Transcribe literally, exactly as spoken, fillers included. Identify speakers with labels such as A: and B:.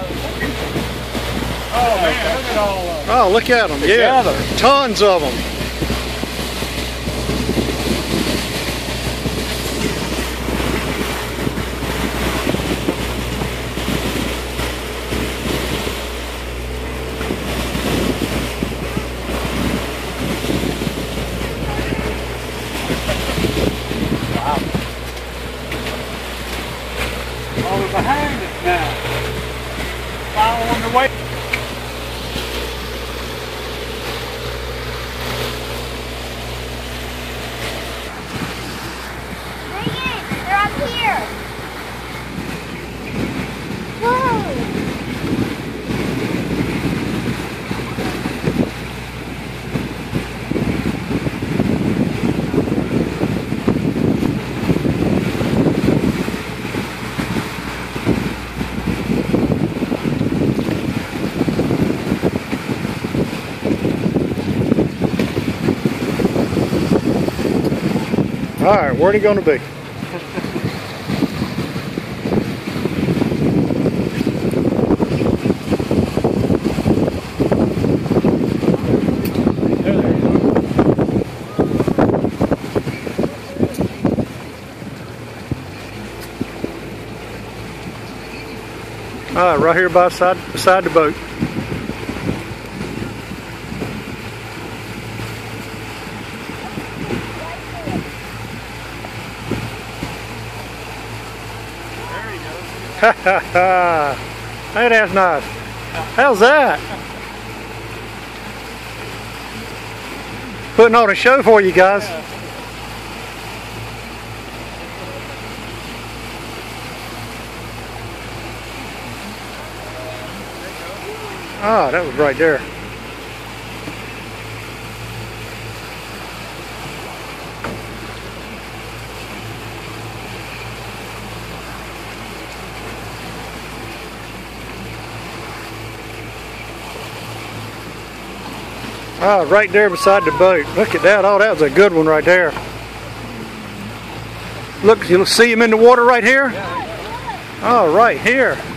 A: Oh man, look at all of them.
B: Oh, look at them.
A: Together.
B: Yeah, tons of them.
A: Oh, we're behind us now. Following the way.
C: Dang it, they're up here. Whoa.
B: All right, where's he going to be? All right, right here by side, beside the boat. Ha ha ha! Hey, that's nice. How's that? Putting on a show for you guys. Ah, that was right there. Ah, right there beside the boat. Look at that. Oh, that was a good one right there. Look, you'll see him in the water right here? Oh, right here.